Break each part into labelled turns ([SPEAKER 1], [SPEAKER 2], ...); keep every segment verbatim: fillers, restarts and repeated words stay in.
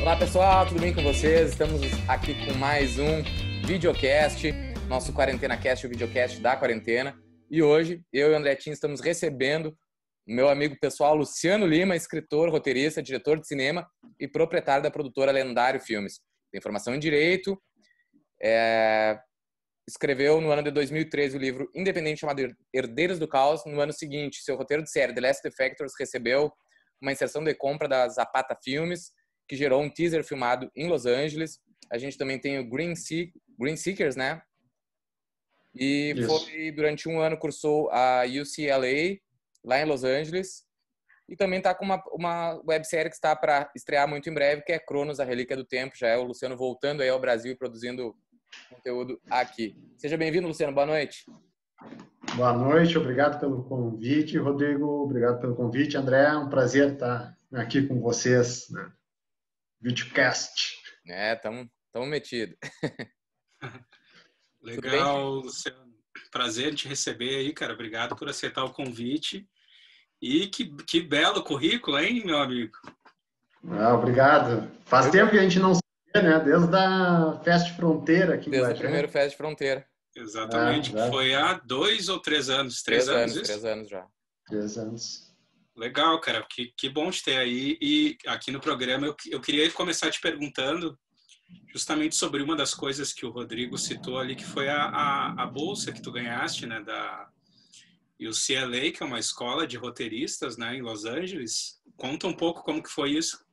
[SPEAKER 1] Olá pessoal, tudo bem com vocês? Estamos aqui com mais um videocast, nosso Quarentena Cast, o videocast da quarentena. E hoje, eu e o André Tim estamos recebendo o meu amigo pessoal Luciano Lima, escritor, roteirista, diretor de cinema e proprietário da produtora Lendário Filmes. Tem formação em Direito, é... escreveu no ano de dois mil e treze o livro independente chamado Herdeiros do Caos. No ano seguinte, seu roteiro de série The Last Defectors recebeu uma inserção de compra da Zapata Filmes, que gerou um teaser filmado em Los Angeles. A gente também tem o Green, Sea, Green Seekers, né? E
[SPEAKER 2] Isso.
[SPEAKER 1] foi, durante um ano, cursou a U C L A, lá em Los Angeles. E também está com uma, uma websérie que está para estrear muito em breve, que é Cronos, a Relíquia do Tempo. Já é o Luciano voltando aí ao Brasil e produzindo conteúdo aqui. Seja bem-vindo, Luciano. Boa noite.
[SPEAKER 2] Boa noite, obrigado pelo convite, Rodrigo. Obrigado pelo convite, André. É um prazer estar aqui com vocês, né? Videocast.
[SPEAKER 1] É, estamos metidos.
[SPEAKER 3] Legal, Luciano. Prazer te receber aí, cara. Obrigado por aceitar o convite. E que, que belo currículo, hein, meu amigo?
[SPEAKER 2] Ah, obrigado. Faz Eu... tempo que a gente não se vê, né? Desde a Fest Fronteira aqui em
[SPEAKER 1] Desde o primeiro Fest Fronteira.
[SPEAKER 3] Exatamente, ah, que foi há dois ou três anos? Três,
[SPEAKER 1] três
[SPEAKER 3] anos,
[SPEAKER 1] anos, três anos já.
[SPEAKER 2] Três anos.
[SPEAKER 3] Legal, cara. Que, que bom te ter aí. E aqui no programa eu, eu queria começar te perguntando justamente sobre uma das coisas que o Rodrigo citou ali, que foi a, a, a bolsa que tu ganhaste, né, da U C L A, que é uma escola de roteiristas, né, em Los Angeles. Conta um pouco como que foi isso.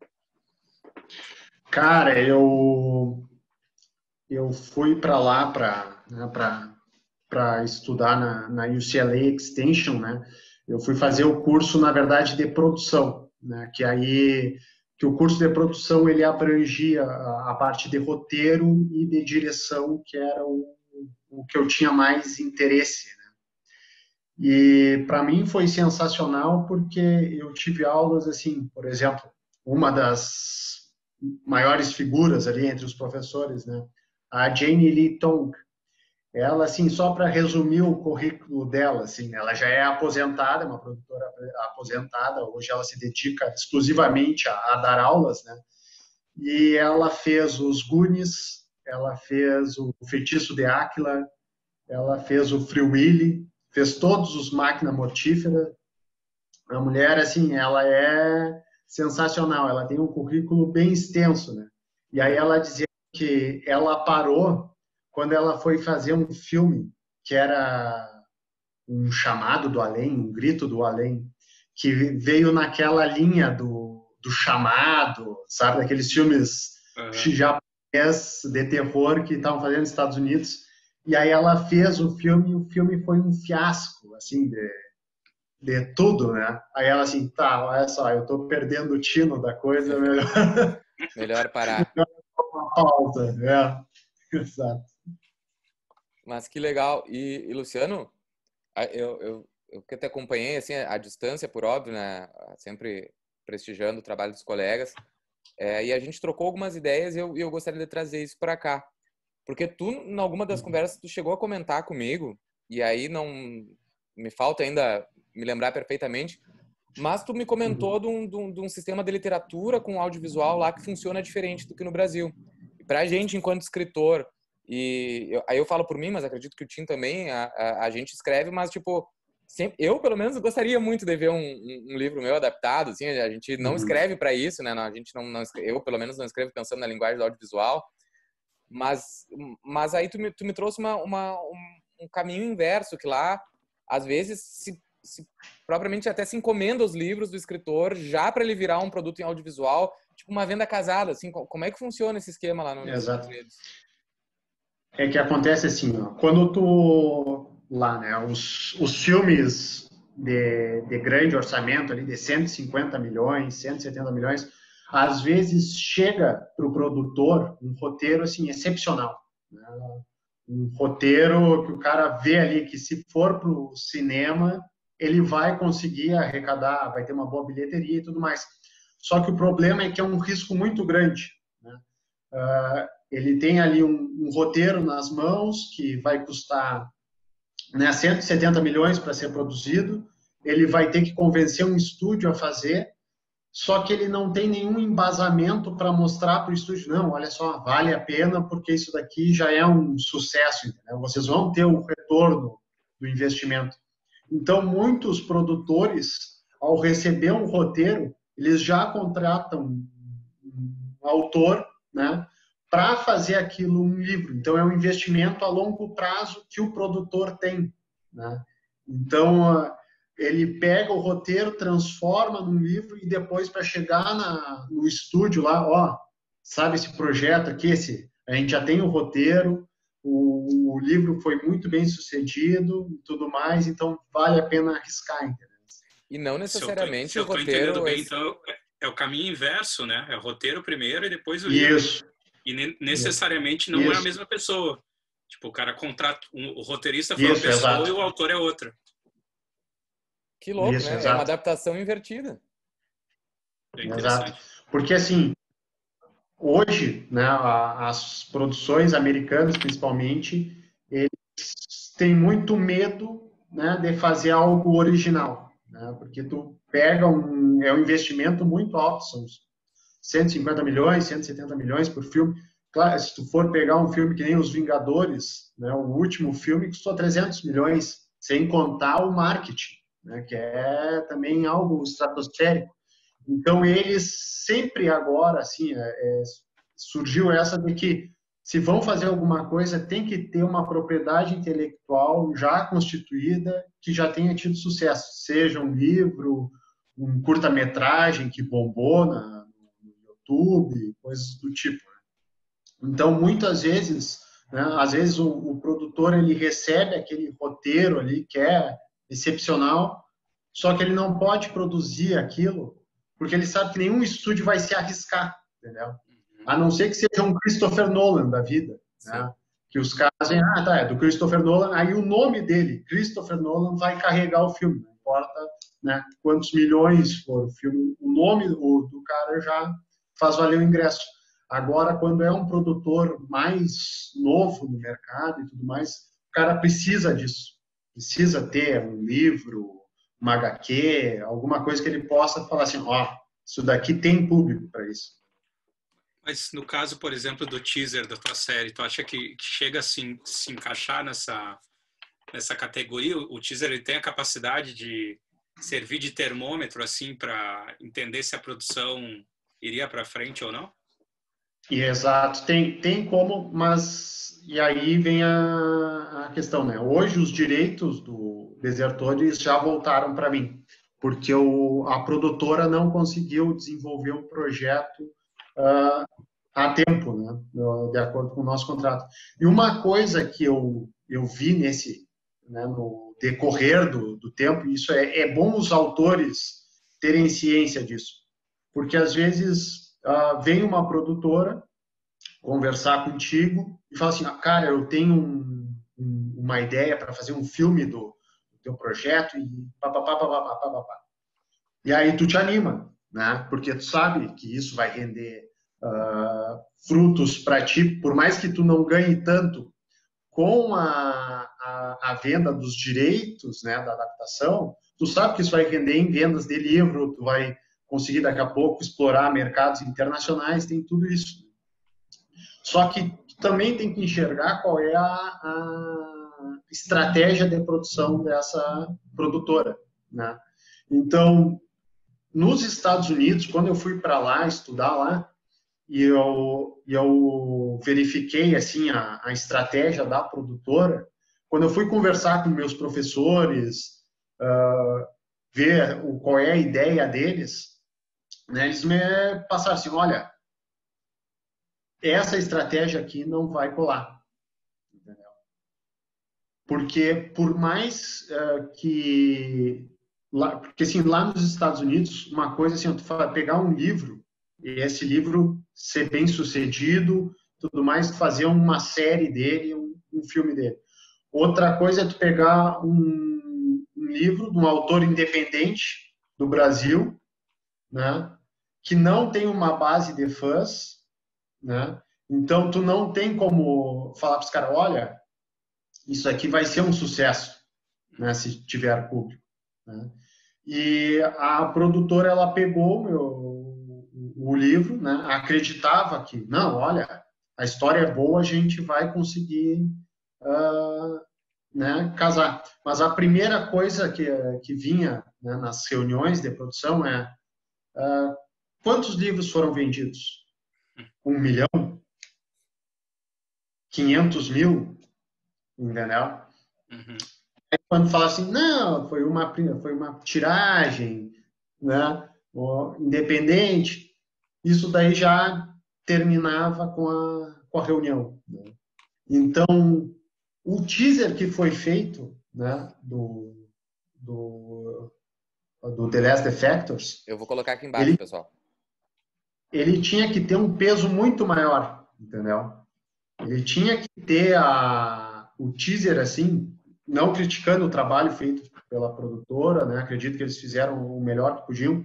[SPEAKER 2] Cara, eu eu fui para lá para né, para para estudar na, na U C L A Extension, né? Eu fui fazer o curso, na verdade, de produção, né? Que aí que o curso de produção ele abrangia a, a parte de roteiro e de direção, que era o, o que eu tinha mais interesse, né? E para mim foi sensacional porque eu tive aulas assim, por exemplo, uma das maiores figuras ali entre os professores, né? A Jane Lee Tong. Ela, assim, só para resumir o currículo dela, assim, ela já é aposentada, uma produtora aposentada, hoje ela se dedica exclusivamente a, a dar aulas, né? E ela fez os Goonies, ela fez o Feitiço de Áquila, ela fez o Free Willy, fez todos os Máquina Mortífera. A mulher, assim, ela é sensacional, ela tem um currículo bem extenso, né? E aí ela dizia que ela parou quando ela foi fazer um filme que era um chamado do além, um grito do além, que veio naquela linha do, do chamado, sabe? Daqueles filmes uhum. japoneses de terror que estavam fazendo nos Estados Unidos. E aí ela fez o filme e o filme foi um fiasco, assim, de, de tudo, né? Aí ela assim, tá, olha só, eu tô perdendo o tino da coisa, melhor...
[SPEAKER 1] melhor parar.
[SPEAKER 2] Melhor uma pausa, é. Exato.
[SPEAKER 1] Mas que legal. E, e Luciano, eu, eu, eu que te acompanhei assim, à distância, por óbvio, né? Sempre prestigiando o trabalho dos colegas. É, e a gente trocou algumas ideias e eu, eu gostaria de trazer isso para cá. Porque tu, em alguma das conversas, tu chegou a comentar comigo, e aí não me falta ainda me lembrar perfeitamente, mas tu me comentou de um, de um, de um sistema de literatura com audiovisual lá que funciona diferente do que no Brasil. E pra gente, enquanto escritor, e eu, aí eu falo por mim, mas acredito que o Tim também, a, a, a gente escreve, mas tipo, sempre, eu pelo menos gostaria muito de ver um, um, um livro meu adaptado, assim, a gente não escreve para isso, né, a gente não, não, eu pelo menos não escrevo pensando na linguagem do audiovisual, mas, mas aí tu me, tu me trouxe uma, uma, um, um caminho inverso, que lá, às vezes, se, se propriamente até se encomenda os livros do escritor já para ele virar um produto em audiovisual, tipo uma venda casada, assim, como é que funciona esse esquema lá no, nos Estados Unidos?
[SPEAKER 2] É que acontece assim, ó, quando tu lá, né, os, os filmes de, de grande orçamento ali, de cento e cinquenta milhões, cento e setenta milhões, às vezes chega para o produtor um roteiro assim excepcional, né? Um roteiro que o cara vê ali que se for para o cinema ele vai conseguir arrecadar, vai ter uma boa bilheteria e tudo mais. Só que o problema é que é um risco muito grande, né? Uh, ele tem ali um, um roteiro nas mãos que vai custar, né, cento e setenta milhões para ser produzido, ele vai ter que convencer um estúdio a fazer, só que ele não tem nenhum embasamento para mostrar para o estúdio, não, olha só, vale a pena porque isso daqui já é um sucesso, entendeu? Vocês vão ter o retorno do investimento. Então, muitos produtores, ao receber um roteiro, eles já contratam um autor, né, para fazer aquilo um livro. Então, é um investimento a longo prazo que o produtor tem, né? Então, ele pega o roteiro, transforma num livro e depois, para chegar na, no estúdio lá, ó, sabe esse projeto aqui, esse, a gente já tem o roteiro, o, o livro foi muito bem sucedido e tudo mais, então vale a pena arriscar, entendeu?
[SPEAKER 1] E não necessariamente
[SPEAKER 3] se eu tô, se eu tô
[SPEAKER 1] o roteiro...
[SPEAKER 3] entendendo bem,
[SPEAKER 1] é...
[SPEAKER 3] então é o caminho inverso, né? É o roteiro primeiro e depois o livro.
[SPEAKER 2] Isso.
[SPEAKER 3] E necessariamente não
[SPEAKER 2] Isso.
[SPEAKER 3] é a mesma pessoa. Tipo, o cara contrata... Um, o roteirista foi uma
[SPEAKER 2] Isso,
[SPEAKER 3] pessoa
[SPEAKER 2] exato.
[SPEAKER 3] e o autor é outra.
[SPEAKER 1] Que louco,
[SPEAKER 2] Isso,
[SPEAKER 1] né?
[SPEAKER 2] exato.
[SPEAKER 1] É uma adaptação invertida.
[SPEAKER 3] É interessante.
[SPEAKER 2] Exato. Porque, assim, hoje, né, as produções americanas, principalmente, eles têm muito medo, né, de fazer algo original, né? Porque tu pega um... É um investimento muito alto, são cento e cinquenta milhões, cento e setenta milhões por filme. Claro, se tu for pegar um filme que nem Os Vingadores, né, o último filme custou trezentos milhões, sem contar o marketing, né, que é também algo estratosférico. Então, eles sempre agora, assim, é, surgiu essa de que se vão fazer alguma coisa, tem que ter uma propriedade intelectual já constituída, que já tenha tido sucesso, seja um livro, um curta-metragem que bombou na, no YouTube, coisas do tipo. Então, muitas vezes, né, às vezes o, o produtor ele recebe aquele roteiro ali que é excepcional, só que ele não pode produzir aquilo porque ele sabe que nenhum estúdio vai se arriscar, entendeu? A não ser que seja um Christopher Nolan da vida, né? Que os caras dizem, ah, tá, é do Christopher Nolan, aí o nome dele, Christopher Nolan, vai carregar o filme, não importa, né, quantos milhões for o filme, o nome do, do cara já faz valer o ingresso. Agora, quando é um produtor mais novo no mercado e tudo mais, o cara precisa disso, precisa ter um livro, uma agá quê, alguma coisa que ele possa falar assim, ó, oh, isso daqui tem público para isso.
[SPEAKER 3] Mas no caso, por exemplo, do teaser da tua série, tu acha que chega a se, se encaixar nessa, nessa categoria? O teaser ele tem a capacidade de servir de termômetro assim para entender se a produção iria para frente ou não?
[SPEAKER 2] E, exato, tem, tem como, mas e aí vem a, a questão, né? Hoje os direitos do Desertores já voltaram para mim, porque o, a produtora não conseguiu desenvolver o projeto uh, a tempo, né? De acordo com o nosso contrato. E uma coisa que eu, eu vi nesse, né, no decorrer do, do tempo, e isso é, é bom os autores terem ciência disso, porque às vezes uh, vem uma produtora conversar contigo e fala assim, cara, eu tenho um, um, uma ideia para fazer um filme do, do teu projeto e papapá, papapá, papapá. E aí tu te anima, né? Porque tu sabe que isso vai render uh, frutos para ti, por mais que tu não ganhe tanto com a, a, a venda dos direitos, né, da adaptação, tu sabe que isso vai render em vendas de livro, tu vai conseguir daqui a pouco explorar mercados internacionais, tem tudo isso. Só que também tem que enxergar qual é a, a estratégia de produção dessa produtora, né? Então, nos Estados Unidos, quando eu fui para lá estudar lá, e eu, eu verifiquei assim a, a estratégia da produtora, quando eu fui conversar com meus professores, uh, ver o, qual é a ideia deles, né, eles me passaram assim, olha, essa estratégia aqui não vai colar. Entendeu? Porque por mais uh, que... Lá, porque assim, lá nos Estados Unidos, uma coisa assim, tu vai pegar um livro e esse livro ser bem sucedido, tudo mais, fazer uma série dele, um, um filme dele. Outra coisa é tu pegar um, um livro de um autor independente do Brasil, né, que não tem uma base de fãs, né? Então, tu não tem como falar para os caras, olha, isso aqui vai ser um sucesso, né, se tiver público. Né? E a produtora, ela pegou meu, o livro, né? Acreditava que, não, olha, a história é boa, a gente vai conseguir uh, né, casar. Mas a primeira coisa que, que vinha, né, nas reuniões de produção é uh, quantos livros foram vendidos? Um milhão? Quinhentos mil? Entendeu?
[SPEAKER 3] Uhum.
[SPEAKER 2] Aí, quando fala assim, não, foi uma, foi uma tiragem, né, independente, isso daí já terminava com a, com a reunião. Né? Então, o teaser que foi feito, né, do, do, do The Last Defectors,
[SPEAKER 1] Eu vou colocar aqui embaixo,
[SPEAKER 2] ele,
[SPEAKER 1] pessoal.
[SPEAKER 2] ele tinha que ter um peso muito maior, entendeu? Ele tinha que ter a, o teaser assim, não criticando o trabalho feito pela produtora, né? Acredito que eles fizeram o melhor que podiam,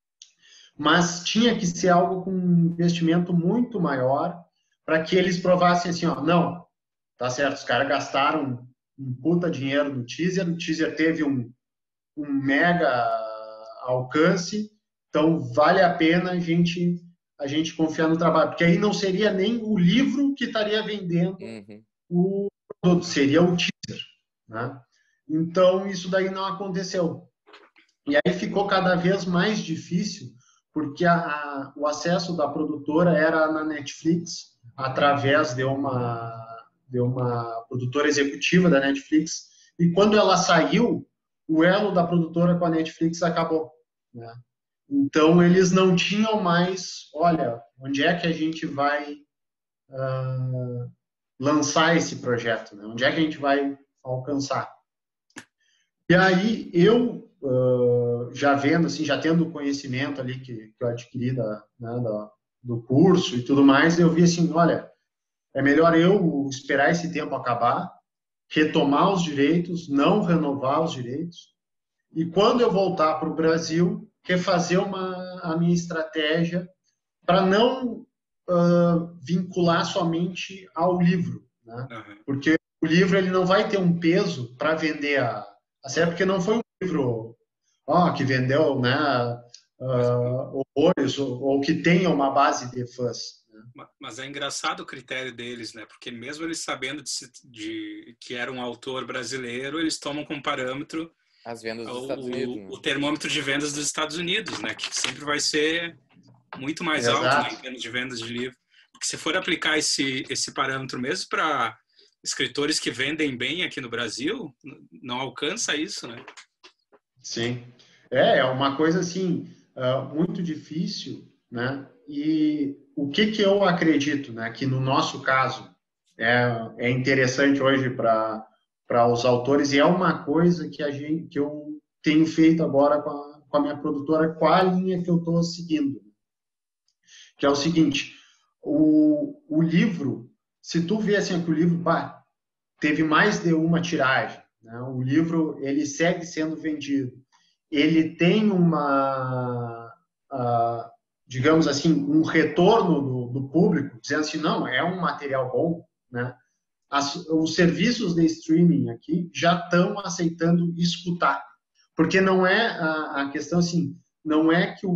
[SPEAKER 2] mas tinha que ser algo com um investimento muito maior para que eles provassem assim, ó, não, tá certo, os caras gastaram um puta dinheiro no teaser, o teaser teve um, um mega alcance, então vale a pena a gente a gente confiar no trabalho, porque aí não seria nem o livro que estaria vendendo
[SPEAKER 1] Uhum.
[SPEAKER 2] o produto, seria o teaser, né? Então isso daí não aconteceu. E aí ficou cada vez mais difícil, porque a, a, o acesso da produtora era na Netflix, através de uma, de uma produtora executiva da Netflix, e quando ela saiu, o elo da produtora com a Netflix acabou, né? Então, eles não tinham mais, olha, onde é que a gente vai uh, lançar esse projeto, né? Onde é que a gente vai alcançar? E aí, eu, uh, já vendo, assim, já tendo o conhecimento ali que, que eu adquiri da, né, da, do curso e tudo mais, eu vi assim, olha, é melhor eu esperar esse tempo acabar, retomar os direitos, não renovar os direitos, e quando eu voltar para o Brasil, refazer uma, a minha estratégia para não uh, vincular somente ao livro, né?
[SPEAKER 3] Uhum.
[SPEAKER 2] Porque o livro ele não vai ter um peso para vender a, a série, porque não foi um livro ó, que vendeu, né, uh, horrores ou, ou que tenha uma base de fãs. Né?
[SPEAKER 3] Mas é engraçado o critério deles, né? Porque mesmo eles sabendo de, de, que era um autor brasileiro, eles tomam como parâmetro
[SPEAKER 1] as vendas dos
[SPEAKER 3] o,
[SPEAKER 1] Estados Unidos, né?
[SPEAKER 3] o termômetro de vendas dos Estados Unidos, né? Que sempre vai ser muito mais
[SPEAKER 2] Exato.
[SPEAKER 3] alto, né, em termos de vendas de livro. Porque se for aplicar esse, esse parâmetro mesmo para escritores que vendem bem aqui no Brasil, não alcança isso, né?
[SPEAKER 2] Sim. É, é uma coisa assim, uh, muito difícil, né? E o que que eu acredito, né? Que no nosso caso é, é interessante hoje para para os autores e é uma coisa que a gente que eu tenho feito agora com a, com a minha produtora, qual a linha que eu estou seguindo, que é o seguinte, o, o livro, se tu vê assim que o livro bah, teve mais de uma tiragem, né? O livro ele segue sendo vendido, ele tem uma, uh, digamos assim, um retorno do, do público, dizendo assim, não, é um material bom, né? As, os serviços de streaming aqui já estão aceitando escutar, porque não é a, a questão assim, não é que o,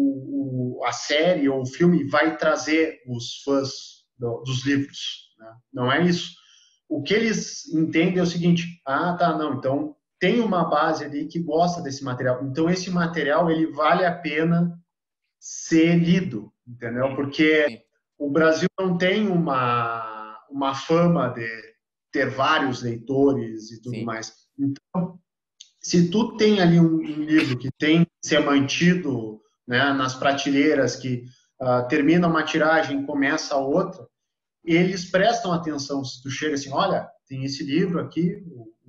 [SPEAKER 2] o, a série ou o filme vai trazer os fãs do, dos livros, né? Não é isso. O que eles entendem é o seguinte, ah, tá, não, então tem uma base ali que gosta desse material, então esse material ele vale a pena ser lido, entendeu? Porque
[SPEAKER 1] Sim.
[SPEAKER 2] o Brasil não tem uma uma fama de ter vários leitores e tudo Sim. mais. Então, se tu tem ali um, um livro que tem que ser mantido, né, nas prateleiras, que uh, termina uma tiragem e começa a outra, eles prestam atenção. Se tu chega assim, olha, tem esse livro aqui,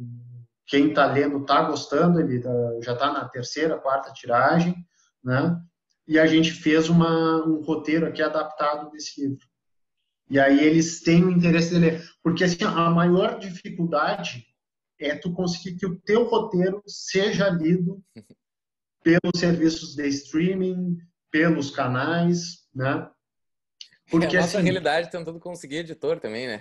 [SPEAKER 2] quem está lendo está gostando, ele já está na terceira, quarta tiragem, né? E a gente fez uma, um roteiro aqui adaptado desse livro. E aí eles têm o interesse de ler. Porque assim, a maior dificuldade é tu conseguir que o teu roteiro seja lido pelos serviços de streaming, pelos canais, né?
[SPEAKER 1] Porque é a nossa assim, realidade tentando conseguir editor também, né?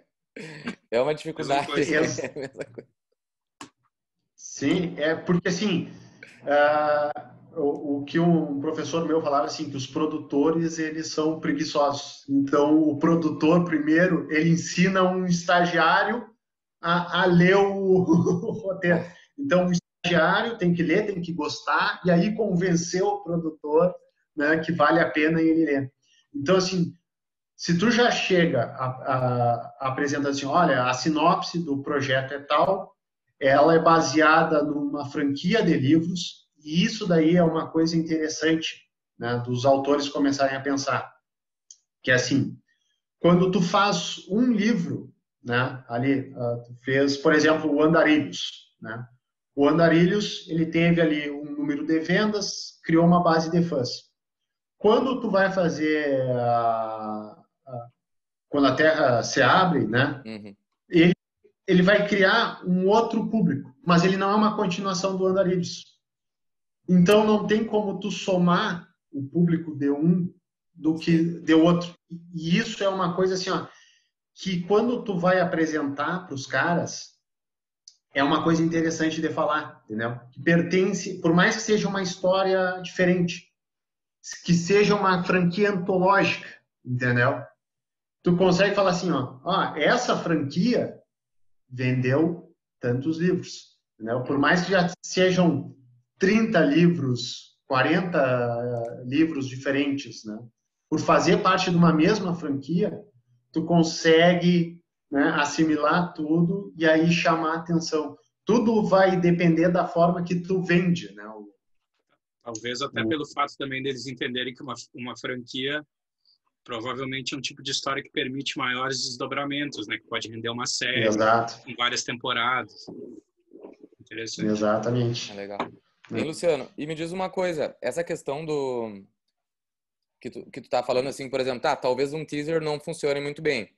[SPEAKER 1] É uma dificuldade.
[SPEAKER 2] É Sim, é porque assim, uh, o, o que um professor meu falava assim, que os produtores, eles são preguiçosos. Então, o produtor, primeiro, ele ensina um estagiário a, a ler o, o roteiro. Então, o estagiário tem que ler, tem que gostar, e aí convencer o produtor, né, que vale a pena ele ler. Então, assim, se tu já chega a, a, a apresentar assim, olha, a sinopse do projeto é tal, ela é baseada numa franquia de livros, e isso daí é uma coisa interessante, né, dos autores começarem a pensar, que é assim, quando tu faz um livro, né, ali, uh, tu fez, por exemplo, o Andarilhos, né, o Andarilhos, ele teve ali um número de vendas, criou uma base de fãs. Quando tu vai fazer, a, a, quando a Terra se abre, né,
[SPEAKER 1] Uhum.
[SPEAKER 2] ele, ele vai criar um outro público, mas ele não é uma continuação do Andarilhos. Então, não tem como tu somar o público de um do que de outro. E isso é uma coisa assim, ó, que quando tu vai apresentar para os caras, é uma coisa interessante de falar, entendeu? Que pertence, por mais que seja uma história diferente, que seja uma franquia antológica, entendeu? Tu consegue falar assim, ó, ó, essa franquia vendeu tantos livros, entendeu? Por mais que já sejam trinta livros, quarenta livros diferentes, né? Por fazer parte de uma mesma franquia, tu consegue, né, assimilar tudo e aí chamar atenção. Tudo vai depender da forma que tu vende, né? O,
[SPEAKER 3] Talvez até
[SPEAKER 2] o...
[SPEAKER 3] pelo fato também deles entenderem que uma, uma franquia provavelmente é um tipo de história que permite maiores desdobramentos, né? Que pode render uma série
[SPEAKER 2] Exato.
[SPEAKER 3] com várias temporadas. Interessante.
[SPEAKER 2] Exatamente.
[SPEAKER 1] É legal. Hein, Luciano? E me diz uma coisa, essa questão do que tu, que tu tá falando assim, por exemplo, tá, talvez um teaser não funcione muito bem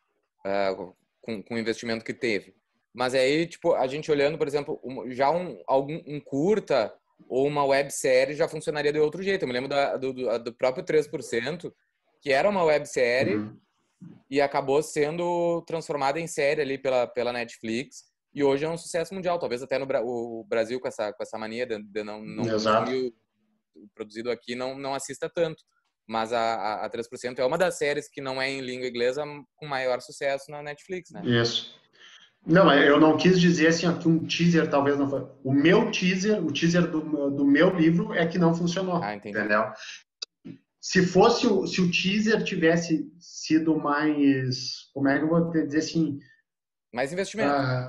[SPEAKER 1] uh, com, com o investimento que teve. Mas aí, tipo, a gente olhando, por exemplo, um, já um, algum, um curta ou uma websérie já funcionaria de outro jeito. Eu me lembro da, do, do próprio três por cento, que era uma websérie uhum. e acabou sendo transformada em série ali pela, pela Netflix. E hoje é um sucesso mundial. Talvez até no o Brasil, com essa, com essa mania de, de não, não consumir o produzido aqui, não, não assista tanto. Mas a, a, a três por cento é uma das séries que não é em língua inglesa com maior sucesso na Netflix, né?
[SPEAKER 2] Isso. Não, eu não quis dizer assim, ó, que um teaser talvez não foi. O meu teaser, o teaser do, do meu livro é que não funcionou.
[SPEAKER 1] Ah, entendi.
[SPEAKER 2] Entendeu? Se fosse o, se o teaser tivesse sido mais, como é que eu vou dizer assim?
[SPEAKER 1] Mais investimento.
[SPEAKER 2] Uh,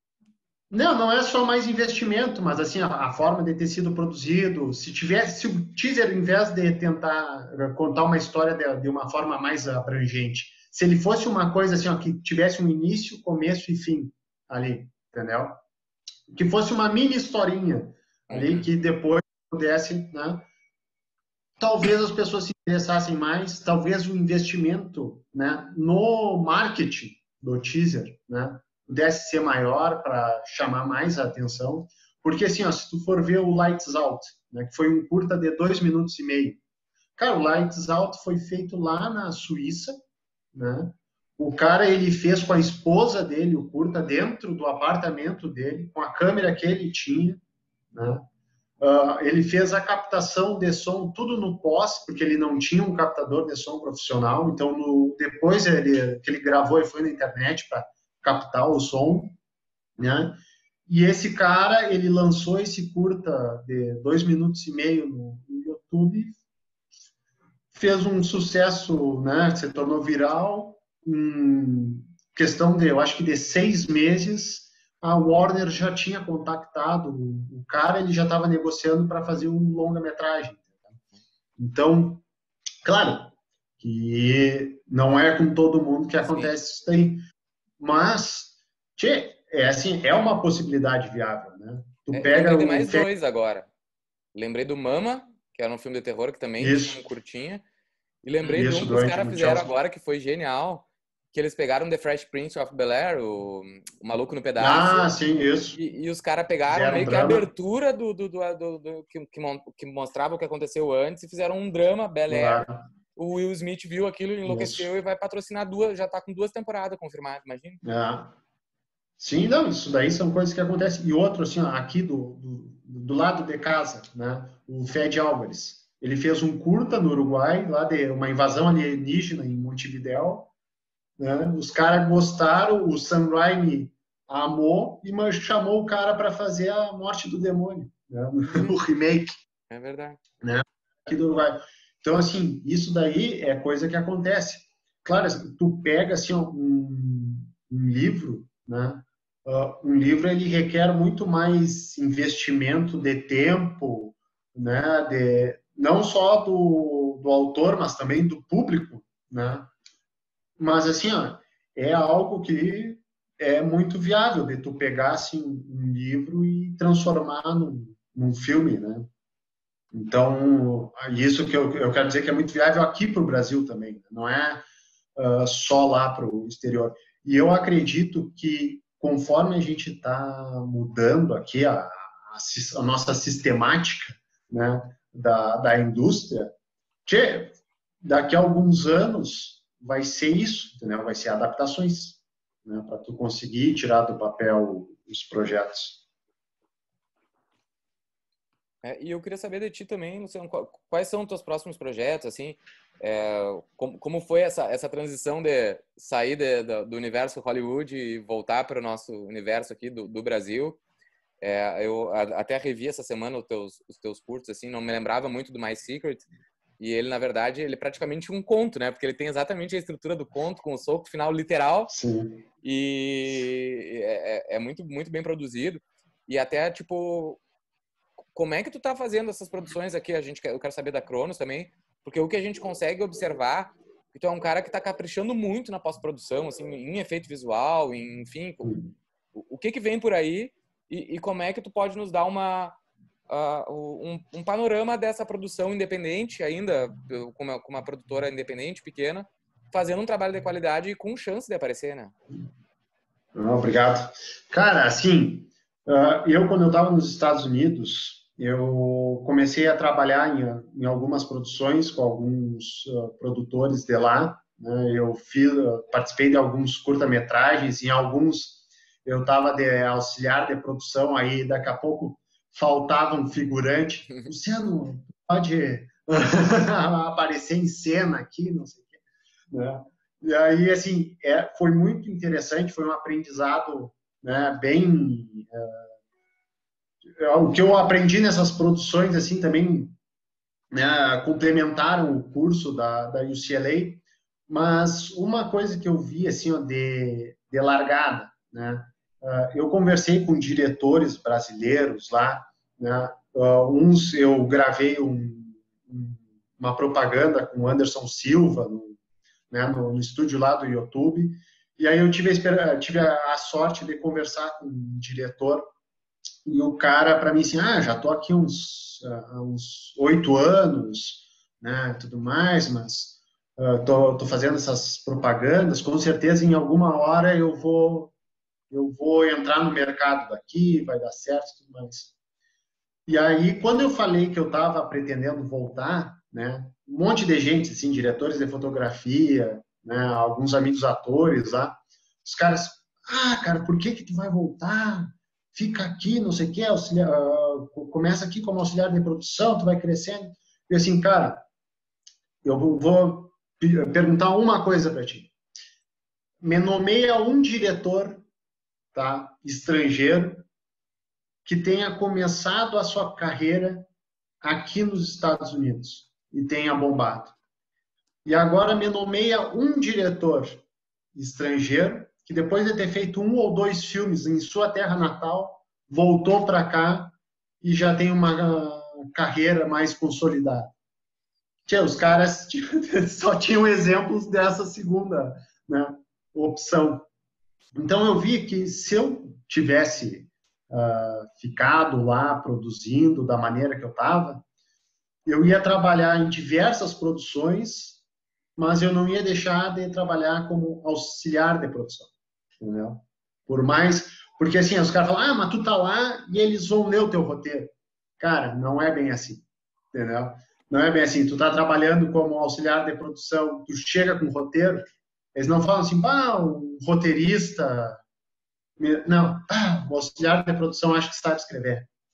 [SPEAKER 2] não, não é só mais investimento, mas assim, a, a forma de ter sido produzido, se tivesse, se o teaser, em vez de tentar contar uma história de, de uma forma mais abrangente, se ele fosse uma coisa assim, ó, que tivesse um início, começo e fim ali, entendeu? Que fosse uma mini historinha ali, uhum. que depois pudesse, né? Talvez as pessoas se interessassem mais, talvez o investimento, né, no marketing do teaser, né, pudesse ser maior para chamar mais a atenção, porque assim, ó, se tu for ver o Lights Out, né, que foi um curta de dois minutos e meio, cara, o Lights Out foi feito lá na Suíça, né, o cara, ele fez com a esposa dele o curta dentro do apartamento dele, com a câmera que ele tinha, né, uh, ele fez a captação de som tudo no pós, porque ele não tinha um captador de som profissional, então no, depois ele, que ele gravou e foi na internet para captar o som, né? E esse cara, ele lançou esse curta de dois minutos e meio no, no YouTube, fez um sucesso, né? Se tornou viral em questão de, eu acho que de seis meses, a Warner já tinha contactado o cara, ele já estava negociando para fazer um longa-metragem. Então, claro, que não é com todo mundo que acontece Sim. isso aí, mas tchê, é assim, é uma possibilidade viável, né? Tu
[SPEAKER 1] é,
[SPEAKER 2] pega
[SPEAKER 1] lembrei de
[SPEAKER 2] o
[SPEAKER 1] mais
[SPEAKER 2] fe...
[SPEAKER 1] dois agora. Lembrei do Mama, que era um filme de terror que também
[SPEAKER 2] isso.
[SPEAKER 1] tinha um curtinha, e lembrei
[SPEAKER 2] isso,
[SPEAKER 1] de um que os caras fizeram agora que foi genial, que eles pegaram The Fresh Prince of Bel-Air, o, o Maluco no Pedaço.
[SPEAKER 2] Ah, sim, isso.
[SPEAKER 1] E, e os caras pegaram fizeram meio um que a abertura do, do, do, do, do que, que mostrava o que aconteceu antes e fizeram um drama, Bel-Air. Claro. O Will Smith viu aquilo, enlouqueceu isso. E vai patrocinar duas, já tá com duas temporadas confirmadas, imagina.
[SPEAKER 2] É. Sim, não, isso daí são coisas que acontecem. E outro, assim, ó, aqui do, do, do lado de casa, né? O Fed Álvares. Ele fez um curta no Uruguai, lá de uma invasão alienígena em Montevidéu, né? Os caras gostaram, o Sam Raimi amou e chamou o cara para fazer a Morte do Demônio, né? O remake.
[SPEAKER 1] É verdade.
[SPEAKER 2] Né? Aqui do Uruguai. Então, assim, isso daí é coisa que acontece. Claro, tu pega assim, um, um livro, né? Uh, um livro ele requer muito mais investimento de tempo, né? De, não só do, do autor, mas também do público, né? Mas, assim, ó, é algo que é muito viável de tu pegar assim, um livro e transformar num, num filme, né? Então, isso que eu, eu quero dizer que é muito viável aqui para o Brasil também, não é uh, só lá para o exterior. E eu acredito que, conforme a gente está mudando aqui a, a, a nossa sistemática, né, da, da indústria, que daqui a alguns anos vai ser isso, entendeu? Vai ser adaptações, né, para tu conseguir tirar do papel os projetos.
[SPEAKER 1] É, e eu queria saber de ti também, Luciano, quais são os teus próximos projetos, assim, é, como, como foi essa, essa transição de sair de, de, do universo Hollywood e voltar para o nosso universo aqui do, do Brasil? É, eu até revi essa semana os teus, os teus curtos, assim, não me lembrava muito do My Secret, e ele, na verdade, ele é praticamente um conto, né? Porque ele tem exatamente a estrutura do conto, com o soco final literal.
[SPEAKER 2] Sim.
[SPEAKER 1] E é, é muito, muito bem produzido. E até, tipo... Como é que tu tá fazendo essas produções aqui? A gente, eu quero saber da Cronos também, porque o que a gente consegue observar, que tu é um cara que tá caprichando muito na pós-produção, assim, em efeito visual, em, enfim, o, o que que vem por aí e, e como é que tu pode nos dar uma, uh, um, um panorama dessa produção independente ainda, com uma, com uma produtora independente, pequena, fazendo um trabalho de qualidade e com chance de aparecer, né?
[SPEAKER 2] Não, obrigado. Cara, assim, uh, eu quando eu estava nos Estados Unidos, eu comecei a trabalhar em, em algumas produções com alguns uh, produtores de lá, né? Eu fiz, uh, participei de alguns curta-metragens, em alguns eu estava de auxiliar de produção, aí daqui a pouco faltava um figurante. Luciano, pode aparecer em cena aqui, não sei o quê, né? E aí, assim, é, foi muito interessante, foi um aprendizado, né, bem... Uh, o que eu aprendi nessas produções, assim, também, né, complementaram o curso da, da U C L A, mas uma coisa que eu vi, assim, ó, de, de largada, né, uh, eu conversei com diretores brasileiros lá, né, uh, uns eu gravei um, um, uma propaganda com o Anderson Silva, no, né, no, no estúdio lá do YouTube, e aí eu tive a, tive a, a sorte de conversar com um diretor. E o cara, para mim, assim, ah, já tô aqui uns uh, uns oito anos, né, tudo mais, mas uh, tô, tô fazendo essas propagandas, com certeza em alguma hora eu vou eu vou entrar no mercado daqui, vai dar certo, tudo mais. E aí, quando eu falei que eu estava pretendendo voltar, né, um monte de gente, assim, diretores de fotografia, né, alguns amigos atores lá, os caras, ah, cara, por que que tu vai voltar? Fica aqui, não sei o que, auxiliar, uh, começa aqui como auxiliar de produção, tu vai crescendo. E assim, cara, eu vou perguntar uma coisa para ti. Me nomeia um diretor, tá, estrangeiro que tenha começado a sua carreira aqui nos Estados Unidos e tenha bombado. E agora me nomeia um diretor estrangeiro que depois de ter feito um ou dois filmes em sua terra natal, voltou para cá e já tem uma carreira mais consolidada. Tchê, os caras só tinham exemplos dessa segunda, né, opção. Então eu vi que se eu tivesse uh, ficado lá produzindo da maneira que eu estava, eu ia trabalhar em diversas produções, mas eu não ia deixar de trabalhar como auxiliar de produção. Entendeu? Por mais... Porque assim, os caras falam, ah, mas tu tá lá e eles vão ler o teu roteiro. Cara, não é bem assim. Entendeu? Não é bem assim. Tu tá trabalhando como auxiliar de produção, tu chega com o roteiro, eles não falam assim, pá, um roteirista... Não, ah, o auxiliar de produção acha que sabe escrever.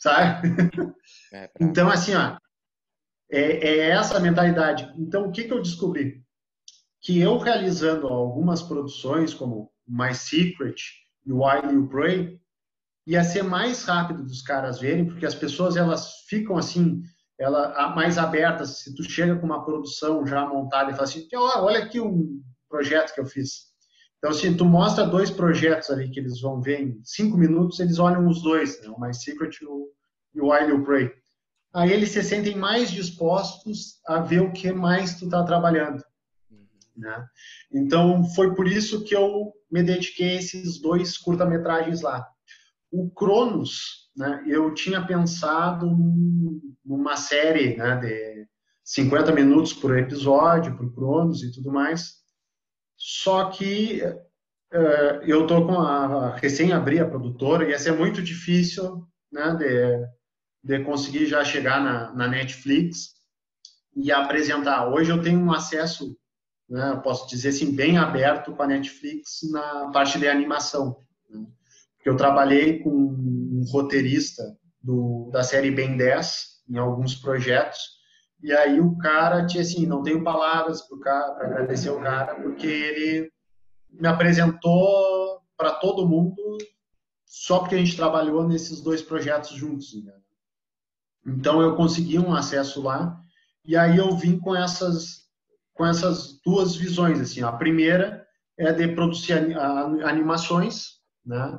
[SPEAKER 2] sabe?
[SPEAKER 1] É pra...
[SPEAKER 2] Então, assim, ó, é, é essa a mentalidade. Então, o que, que eu descobri? Que eu realizando algumas produções, como My Secret e While You Pray, ia ser mais rápido dos caras verem, porque as pessoas elas ficam assim, ela, mais abertas. Se tu chega com uma produção já montada e fala assim, oh, olha aqui um projeto que eu fiz. Então, assim, tu mostra dois projetos ali que eles vão ver em cinco minutos, eles olham os dois, né? O My Secret e o, e o While You Pray. Aí eles se sentem mais dispostos a ver o que mais tu tá trabalhando. Né? Então, foi por isso que eu me dediquei a esses dois curta-metragens lá. O Cronos, né, eu tinha pensado numa série, né, de cinquenta minutos por episódio, por Cronos e tudo mais, só que uh, eu tô com a, a recém abri a produtora, ia ser muito difícil, né, de, de conseguir já chegar na, na Netflix e apresentar. Hoje eu tenho um acesso, né, posso dizer assim, bem aberto para a Netflix na parte de animação. Né? Porque eu trabalhei com um roteirista do, da série Ben dez em alguns projetos, e aí o cara tinha assim, não tenho palavras para agradecer o cara, porque ele me apresentou para todo mundo só porque a gente trabalhou nesses dois projetos juntos. Né? Então eu consegui um acesso lá, e aí eu vim com essas com essas duas visões, assim, a primeira é de produzir animações, né,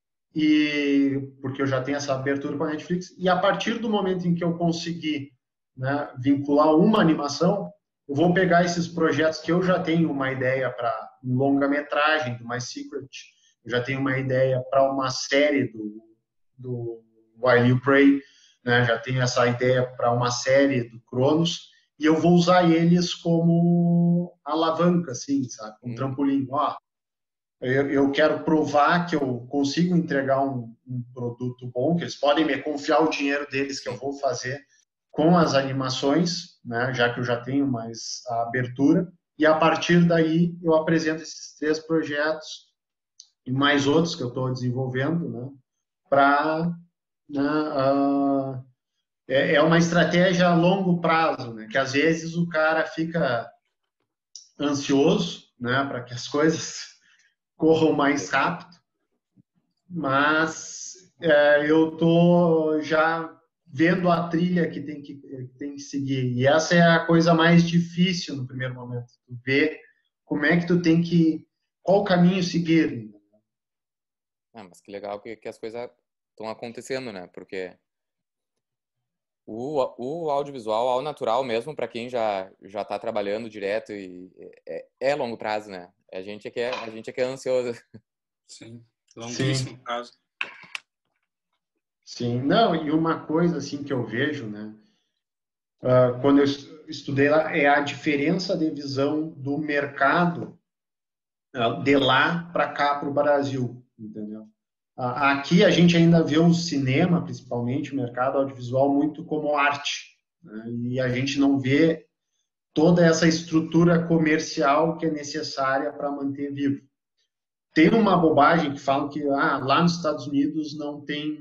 [SPEAKER 2] e porque eu já tenho essa abertura com a Netflix, e a partir do momento em que eu conseguir, né, vincular uma animação, eu vou pegar esses projetos que eu já tenho uma ideia para um longa-metragem do My Secret, eu já tenho uma ideia para uma série do, do While You Pray, né, já tenho essa ideia para uma série do Cronos, e eu vou usar eles como alavanca, assim, sabe? Um hum. trampolim. Ó, eu, eu quero provar que eu consigo entregar um, um produto bom, que eles podem me confiar o dinheiro deles que eu vou fazer com as animações, né? Já que eu já tenho mais a abertura. E a partir daí eu apresento esses três projetos e mais outros que eu estou desenvolvendo, né? Para... Né, uh, é uma estratégia a longo prazo, né? Que às vezes o cara fica ansioso, né, para que as coisas corram mais rápido, mas é, eu tô já vendo a trilha que tem que, que tem que seguir, e essa é a coisa mais difícil no primeiro momento, tu ver como é que tu tem que, qual caminho seguir.
[SPEAKER 1] Ah, mas que legal que, que as coisas estão acontecendo, né? Porque O, o audiovisual, ao natural mesmo, para quem já já está trabalhando direto, e é, é longo prazo, né? A gente é que é, a gente é, que é ansioso.
[SPEAKER 3] Sim, longuíssimo
[SPEAKER 2] Sim.
[SPEAKER 3] prazo.
[SPEAKER 2] Sim, não, e uma coisa assim que eu vejo, né? Uh, quando eu estudei lá, é a diferença de visão do mercado uh, de lá para cá, para o Brasil, entendeu? Aqui a gente ainda vê o cinema, principalmente o mercado audiovisual, muito como arte, né? E a gente não vê toda essa estrutura comercial que é necessária para manter vivo. Tem uma bobagem que falam que ah, lá nos Estados Unidos não tem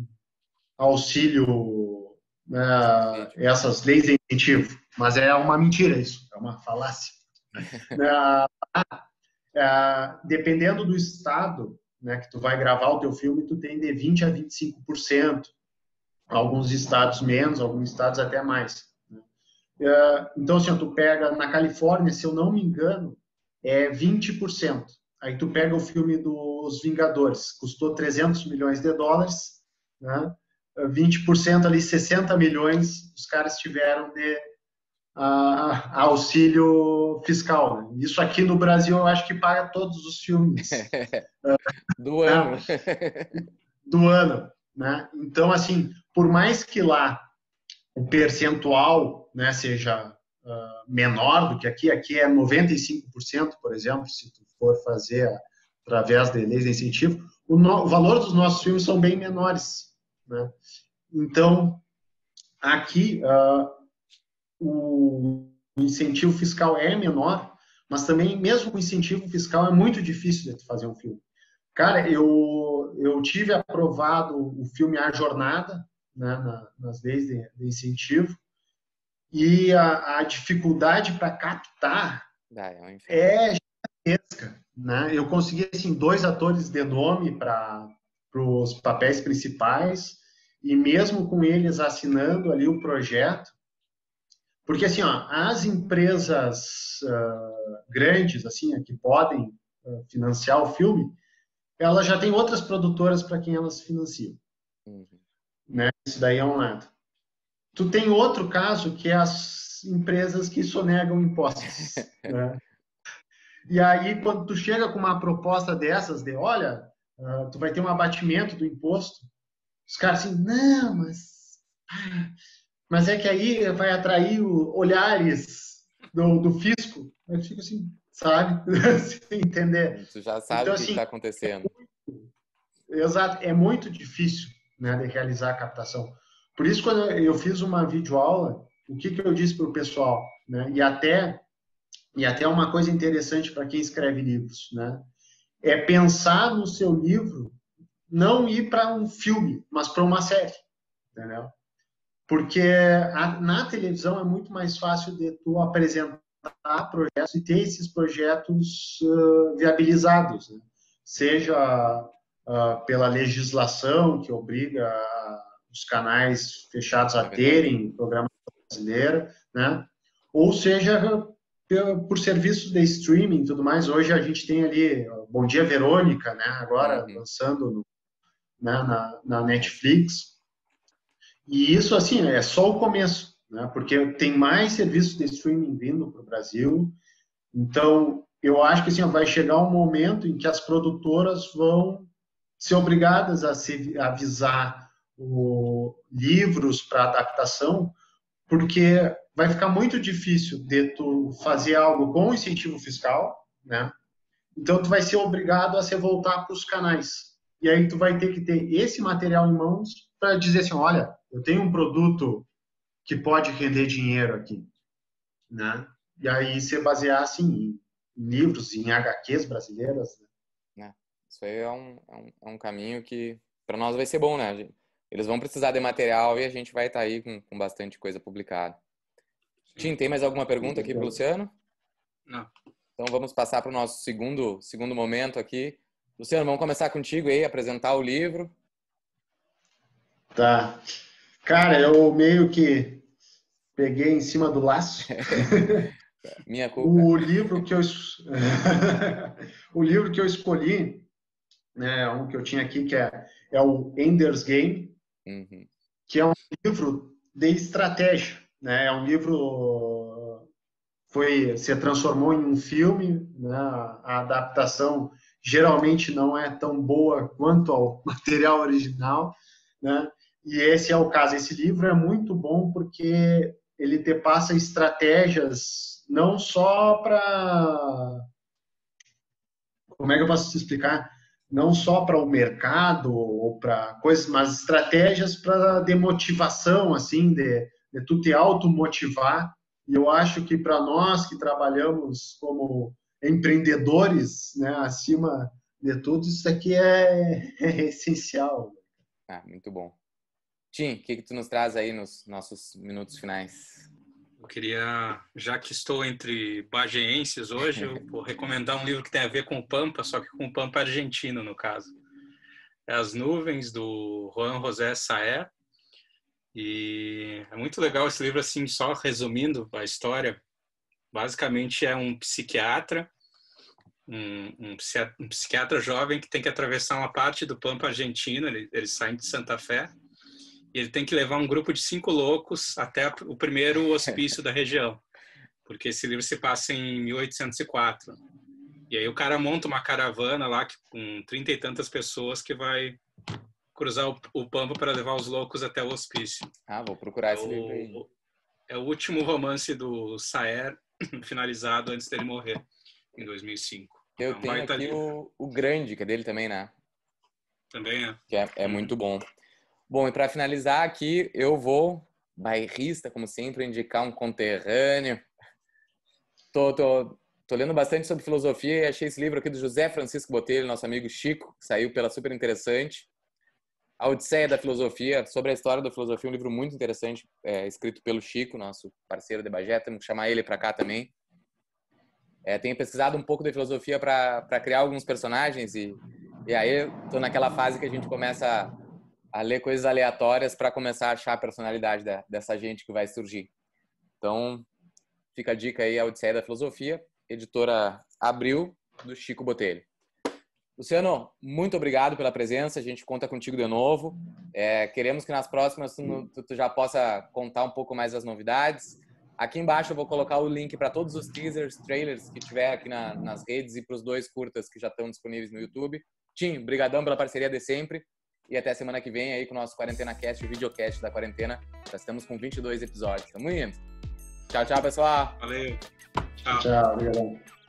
[SPEAKER 2] auxílio, né, essas leis de incentivo, mas é uma mentira isso, é uma falácia. ah, ah, dependendo do estado, né, que tu vai gravar o teu filme, tu tem de vinte a vinte e cinco por cento. Alguns estados menos, alguns estados até mais. Né? Então, assim, tu pega na Califórnia, se eu não me engano, é vinte por cento. Aí tu pega o filme dos Vingadores, custou trezentos milhões de dólares, né? vinte por cento ali, sessenta milhões, os caras tiveram de a, a auxílio fiscal. Né? Isso aqui no Brasil eu acho que paga todos os filmes
[SPEAKER 1] do ano.
[SPEAKER 2] do ano, né? Então, assim, por mais que lá o percentual, né, seja uh, menor do que aqui, aqui é noventa e cinco por cento, por exemplo, se tu for fazer através de leis de incentivo, o, no, o valor dos nossos filmes são bem menores, né? Então, aqui uh, o incentivo fiscal é menor, mas também, mesmo com incentivo fiscal, é muito difícil de fazer um filme. Cara, eu, eu tive aprovado o filme A Jornada, né, na, nas leis de, de incentivo, e a, a dificuldade para captar
[SPEAKER 1] Ah, é um inferno.
[SPEAKER 2] é gigantesca, né? Eu consegui assim, dois atores de nome para os papéis principais, e mesmo com eles assinando ali o projeto, porque assim, ó, as empresas uh, grandes assim, que podem uh, financiar o filme, elas já têm outras produtoras para quem elas financiam.
[SPEAKER 1] Uhum.
[SPEAKER 2] Né? Isso daí é um lado. Tu tem outro caso que é as empresas que sonegam impostos. Né? E aí, quando tu chega com uma proposta dessas, de olha, uh, tu vai ter um abatimento do imposto, os caras assim, não, mas, mas é que aí vai atrair o, olhares do, do fisco. Eu fico assim, sabe? Sem entender.
[SPEAKER 1] Tu já sabe
[SPEAKER 2] Então,
[SPEAKER 1] o que
[SPEAKER 2] assim,
[SPEAKER 1] está acontecendo.
[SPEAKER 2] exato, é muito difícil, né, de realizar a captação. Por isso, quando eu fiz uma videoaula, o que, que eu disse para o pessoal, né, e até e até uma coisa interessante para quem escreve livros, né, é pensar no seu livro, não ir para um filme, mas para uma série, entendeu? Porque a, na televisão é muito mais fácil de tu apresentar projetos e ter esses projetos uh, viabilizados, né? Seja uh, pela legislação que obriga os canais fechados a
[SPEAKER 1] É verdade.
[SPEAKER 2] terem programação brasileira, né? Ou seja por serviços de streaming e tudo mais. Hoje a gente tem ali Bom Dia Verônica, né? Agora
[SPEAKER 1] Uhum.
[SPEAKER 2] lançando no, né? na, na Netflix. E isso, assim, é só o começo, né? Porque tem mais serviços de streaming vindo para o Brasil. Então, eu acho que assim, vai chegar um momento em que as produtoras vão ser obrigadas a se avisar o, livros para adaptação, porque vai ficar muito difícil de tu fazer algo com incentivo fiscal, né? Então, tu vai ser obrigado a se voltar para os canais. E aí, tu vai ter que ter esse material em mãos para dizer assim, olha, eu tenho um produto que pode render dinheiro aqui, né? E aí, se basear, assim, em livros, em H Qs brasileiras.
[SPEAKER 1] Né? É. Isso aí é um, é um, é um caminho que para nós vai ser bom, né? Eles vão precisar de material e a gente vai estar tá aí com, com bastante coisa publicada. Tim, tem mais alguma pergunta aqui para o Luciano?
[SPEAKER 3] Não.
[SPEAKER 1] Então vamos passar para o nosso segundo, segundo momento aqui. Luciano, vamos começar contigo aí, apresentar o livro.
[SPEAKER 2] Tá. Cara, eu meio que peguei em cima do laço.
[SPEAKER 1] Minha culpa.
[SPEAKER 2] O livro que eu o livro que eu escolhi, né, um que eu tinha aqui que é, é o Ender's Game,
[SPEAKER 1] Uhum.
[SPEAKER 2] que é um livro de estratégia, né? É um livro foi se transformou em um filme, né? A adaptação geralmente não é tão boa quanto ao material original, né? E esse é o caso. Esse livro é muito bom porque ele te passa estratégias não só para, como é que eu posso te explicar? Não só para o mercado ou para coisas, mas estratégias para demotivação, assim, de, de tu te automotivar. E eu acho que para nós que trabalhamos como empreendedores, né, acima de tudo, isso aqui é, é essencial.
[SPEAKER 1] Ah, muito bom. Tim, o que, que tu nos traz aí nos nossos minutos finais?
[SPEAKER 3] Eu queria, já que estou entre bageenses hoje, eu vou recomendar um livro que tem a ver com o Pampa, só que com o Pampa argentino, no caso. É As Nuvens, do Juan José Saer. E é muito legal esse livro, assim, só resumindo a história. Basicamente é um psiquiatra, um, um, um psiquiatra jovem que tem que atravessar uma parte do Pampa argentino, ele, ele sai de Santa Fé, e ele tem que levar um grupo de cinco loucos até o primeiro hospício da região, porque esse livro se passa em mil oitocentos e quatro. E aí o cara monta uma caravana lá com trinta e tantas pessoas que vai cruzar o, o Pampa para levar os loucos até o hospício.
[SPEAKER 1] Ah, vou procurar
[SPEAKER 3] é
[SPEAKER 1] esse
[SPEAKER 3] o,
[SPEAKER 1] livro aí.
[SPEAKER 3] É o último romance do Saer, finalizado antes dele morrer, em dois mil e cinco.
[SPEAKER 1] Eu
[SPEAKER 3] É um
[SPEAKER 1] tenho aqui o, o Grande, que é dele também, né?
[SPEAKER 3] Também é.
[SPEAKER 1] Que é, é
[SPEAKER 3] Uhum.
[SPEAKER 1] muito bom. Bom, e para finalizar aqui, eu vou, bairrista, como sempre, indicar um conterrâneo. Tô, tô, tô lendo bastante sobre filosofia e achei esse livro aqui do José Francisco Botelho, nosso amigo Chico, que saiu pela Super Interessante. A Odisseia da Filosofia, sobre a história da filosofia, um livro muito interessante, é, escrito pelo Chico, nosso parceiro de Bagé, temos que chamar ele para cá também. É, tenho pesquisado um pouco de filosofia para criar alguns personagens e, e aí estou naquela fase que a gente começa a, a ler coisas aleatórias para começar a achar a personalidade da, dessa gente que vai surgir. Então, fica a dica aí, a Odisseia da Filosofia, editora Abril, do Chico Botelho. Luciano, muito obrigado pela presença, a gente conta contigo de novo. É, queremos que nas próximas tu, tu já possa contar um pouco mais das novidades. Aqui embaixo eu vou colocar o link para todos os teasers, trailers que tiver aqui na, nas redes e para os dois curtas que já estão disponíveis no YouTube. Tim, brigadão pela parceria de sempre e até semana que vem aí com o nosso Quarentena Cast, o videocast da quarentena. Já estamos com vinte e dois episódios. Tamo indo. Tchau, tchau, pessoal.
[SPEAKER 3] Valeu. Tchau.
[SPEAKER 2] Tchau, obrigado.